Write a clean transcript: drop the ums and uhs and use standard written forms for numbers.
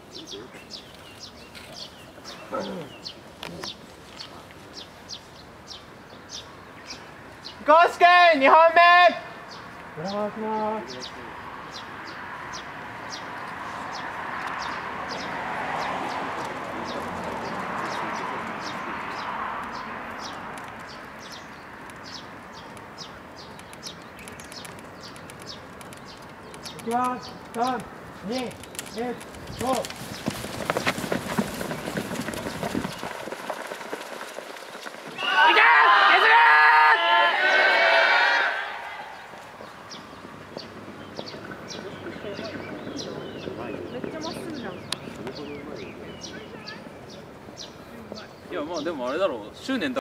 康介2本目。 ドラマします。いきます。3、2、1、ゴー。 めっちゃまっすぐじゃん。 いやまあでもあれだろう、執念だ。